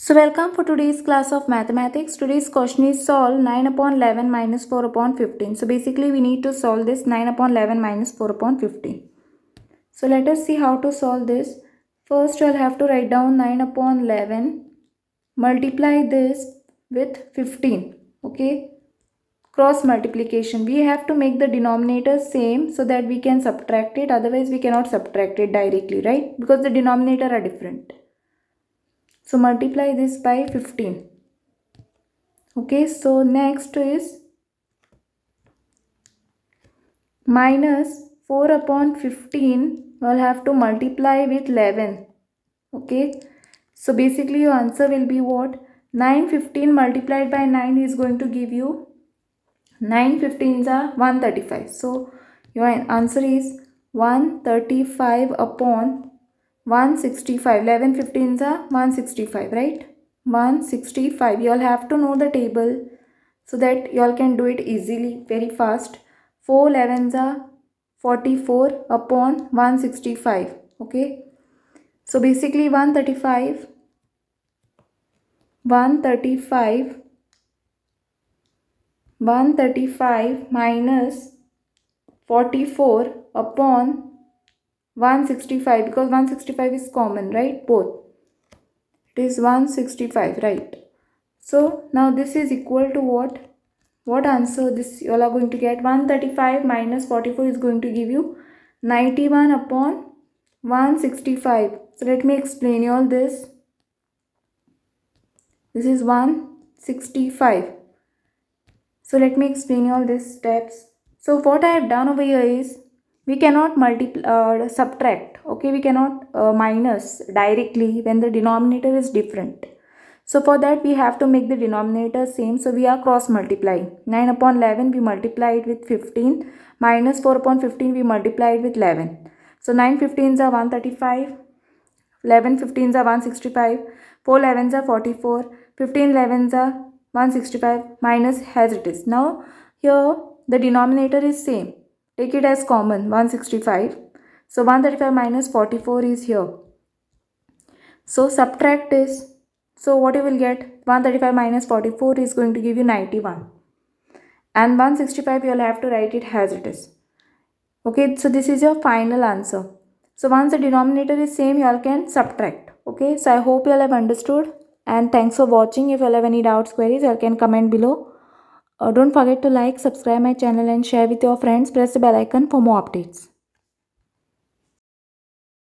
So welcome for today's class of mathematics. Today's question is solve 9 upon 11 minus 4 upon 15. So basically we need to solve this 9 upon 11 minus 4 upon 15. So let us see how to solve this. First you'll have to write down 9 upon 11. Multiply this with 15. Okay. Cross multiplication. We have to make the denominator same so that we can subtract it. Otherwise we cannot subtract it directly, right? Because the denominator are different. So multiply this by 15. Okay, so next is minus 4 upon 15. We'll have to multiply with 11. Okay, so basically your answer will be what? 915 multiplied by 9 is going to give you 9 15s are 135. So your answer is 135 upon 165. 11 15s are 165, right? 165. You all have to know the table so that you all can do it easily, very fast. 4 11s are 44 upon 165. Okay. So basically 135 minus 44 upon 165, because 165 is common, right? Both. It is 165, right? So now this is equal to what? What answer this you all are going to get? 135 minus 44 is going to give you 91 upon 165. So let me explain you all this. This is 165. So let me explain you all these steps. So what I have done over here is, we cannot subtract. Okay, we cannot minus directly when the denominator is different. So for that we have to make the denominator same. So we are cross multiplying. 9 upon 11 we multiply it with 15. Minus 4 upon 15 we multiply it with 11. So 9 15s are 135. 11 15s are 165. 4 11s are 44. 15 11s are 165 minus as it is. Now here the denominator is same. Take it as common, 165. So 135 minus 44 is here. So subtract this. So what you will get? 135 minus 44 is going to give you 91. And 165 you will have to write it as it is. Okay, so this is your final answer. So once the denominator is same, you all can subtract. Okay, so I hope you all have understood. And thanks for watching. If you all have any doubts, queries, you all can comment below. Don't forget to like, subscribe my channel and share with your friends. Press the bell icon for more updates.